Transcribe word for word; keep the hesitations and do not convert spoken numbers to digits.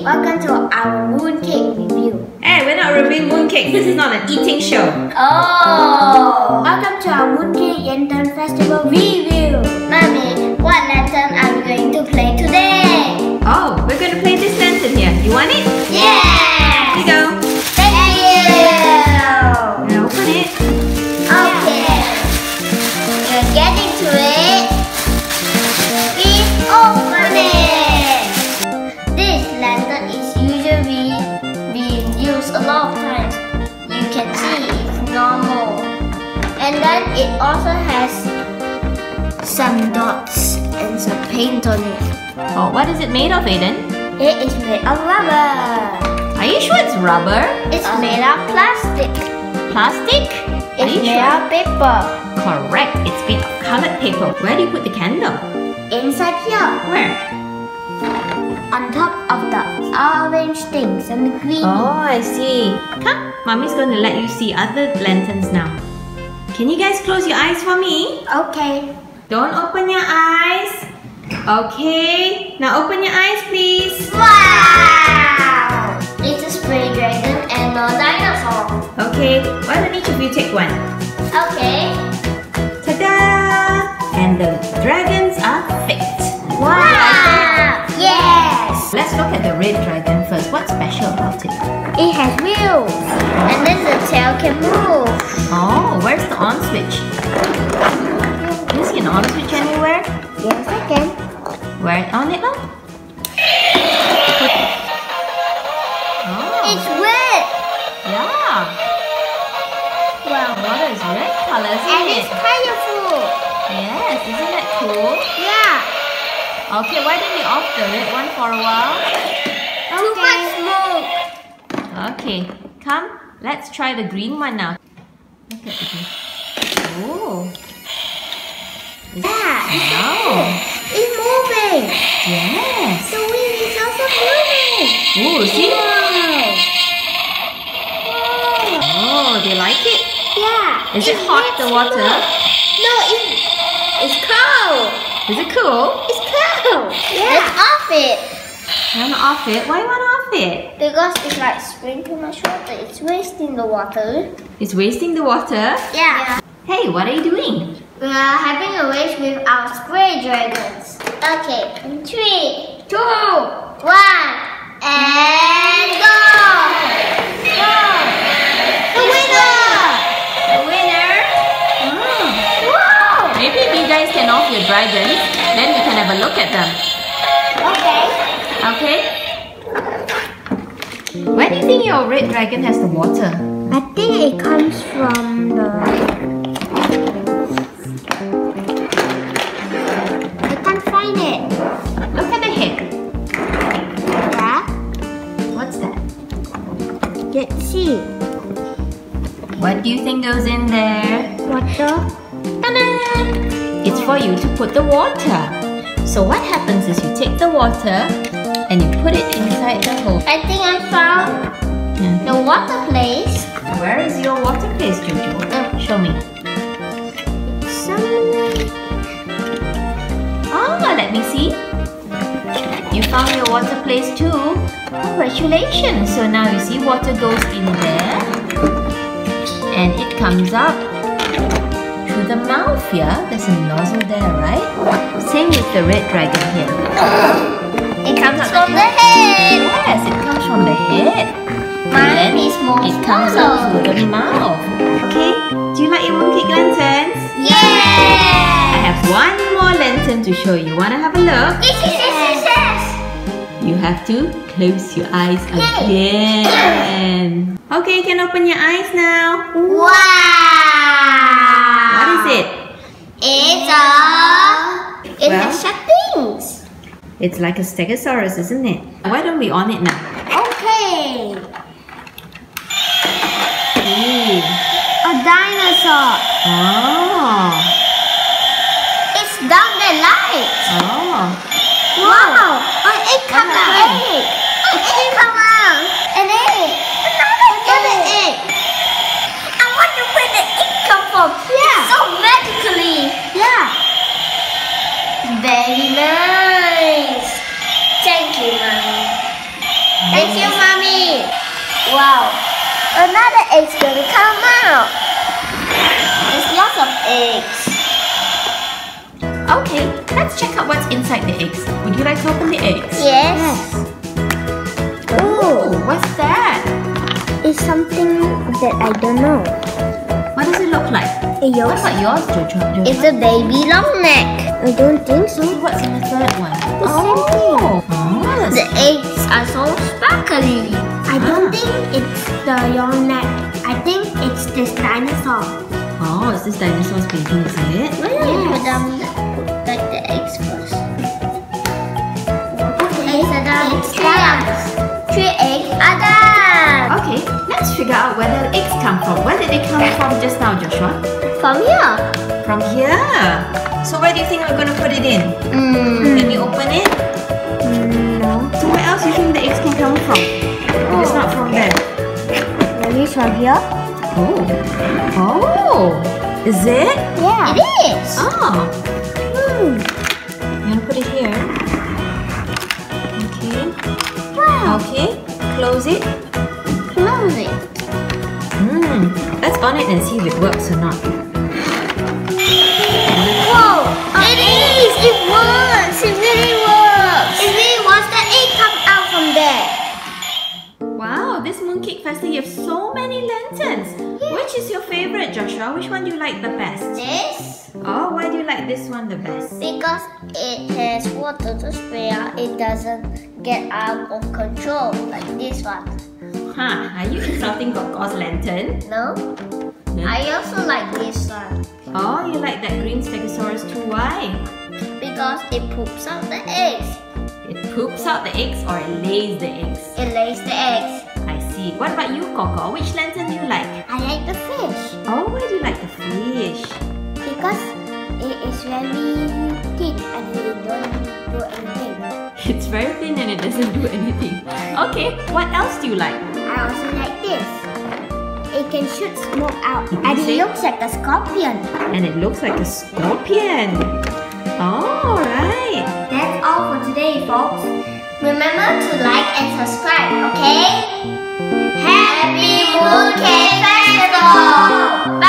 welcome to our mooncake review. Hey, we're not reviewing mooncake. This is not an eating show. Oh! Welcome to our Mooncake Lantern Festival review. Mommy, what lantern are we going to play today? Oh, we're going to play this lantern here. You want it? Yeah! Here you go. Thank you! Now open it. Okay. We're getting to it. Please open it. This lantern is usually being used a lot of times. You can see it's normal. And then it also has some dots and some paint on it. Oh, what is it made of, Aiden? It is made of rubber. Are you sure it's rubber? It's made of plastic. Plastic? Are It's you made sure? of paper. Correct. It's made of colored paper. Where do you put the candle? Inside here. Where? On top of the orange things and the green. Oh, I see. Come, Mommy's going to let you see other lanterns now. Can you guys close your eyes for me? Okay. Don't open your eyes. Okay. Now open your eyes, please. Wow! It's a spray dragon and a dinosaur. Okay. Why don't each of you take one? Okay. Ta-da! And the dragons are faked. Wow! Yes! Let's look at the red dragon first. What's special about it? It has wheels. And then the tail can move. Oh, where's the on switch? Do you see an on switch anywhere? Yes, I can. Wear it on it now. Oh, It's red. yeah. Wow. The water is red color, isn't And it? it's colorful. Yes, isn't that cool? Yeah. Okay, why don't we off the red one for a while? Too much smoke. Okay, come. Let's try the green one now. Look at the green. Oh. It's Yeah. Wow. It's moving. Yes. The wheel is also moving. Oh, see? Wow. Oh, do you like it? Yeah. Is it hot, makes the water? smoke. No, it's, it's cold. Is it cool? It's cold. Yeah. Let's off it. You want to off it? Why you want to off it? Because it's like spraying too much water. It's wasting the water. It's wasting the water. Yeah. Hey, what are you doing? We are having a race with our spray dragons. Okay. In three, two, one, and go! Go! The winner! The winner? Oh. Wow! Maybe if you guys can off your dragons, then we can have a look at them. Okay. Okay? Where do you think your red dragon has the water? I think it comes from the... I can't find it. Look at the head. Yeah? What's that? Let's see. What do you think goes in there? Water. Ta-da! It's for you to put the water. So what happens is you take the water and you put it inside the hole. I think I found Mhm. the water place. Where is your water place, Jojo? Uh, Show me. Somewhere. Oh, let me see. You found your water place too. Congratulations. So now you see water goes in there and it comes up through the mouth here. There's a nozzle there, right? Same with the red dragon here. It comes out from the the head. Yes, it comes from the head. Mine Then is more it comes smaller. out through the mouth. Okay, do you like your mooncake lanterns? I Yeah! have one more lantern to show you. Wanna have a look? Yes, yes, yes, yes, yes. You have to close your eyes again. Okay, you can open your eyes now. Wow! What is it? It's a... It Well- has settings. It's like a stegosaurus, isn't it? Why don't we on it now? Okay. Ooh. A dinosaur. Oh. It's down the light. Oh. Wow! An egg come What out. happened? Egg. An egg come out. An egg. Another egg. I wonder where the egg come from. Yeah. So magically. Yeah. Very nice. Thank you, Mommy. wow. Another egg's gonna come out. There's lots of eggs. Okay, let's check out what's inside the eggs. Would you like to open the eggs? Yes. Oh, what's that? It's something that I don't know. What does it look like? A What yolk. about yours, Jojo? It's a baby long neck. I don't think so. What's in the third one? The same thing. Oh, that's The eggs are so sparkly. I don't think it's the long neck. I think it's this dinosaur. Oh, it's this dinosaur's baby, is it? Why don't you put them put like the eggs first? Okay, so then three eggs. Three eggs are done. Okay, let's figure out where the eggs come from. Where did they come from just now, Joshua? From here. From here. So where do you think we're going to put it in? Mm. Can you open it? No. So where else do you think the eggs can come from? If it's not from there. Maybe it's from here? Oh. Oh. Is it? Yeah. It is. Oh. Hmm. You want to put it here? Okay. Wow. Okay. Close it. Close it. Hmm. Let's on it and see if it works or not. Whoa! It is! It works! It really works! It really works. The egg comes out from there. Wow, this Mooncake Festival, you have so many lanterns. Which is your favorite, Joshua? Which one do you like the best? This? Oh, why do you like this one the best? Because it has water to spray out. It doesn't get out of control like this one. Huh, are you insulting Gogo's lantern? No? No? I also like this one. Oh, you like that green Stegosaurus too? Why? Because it poops out the eggs. It poops out the eggs or it lays the eggs? It lays the eggs. I see. What about you, Gogo? Which lantern do you like? I like the fish. Oh, why do you like the fish? Because it is very thick and it don't do anything. It's very thin and it doesn't do anything. Okay, what else do you like? I also like this. It can shoot smoke out You and say- it looks like a scorpion. And it looks like a scorpion. Alright. That's all for today, folks. Remember to like and subscribe, okay? Happy Mooncake Festival!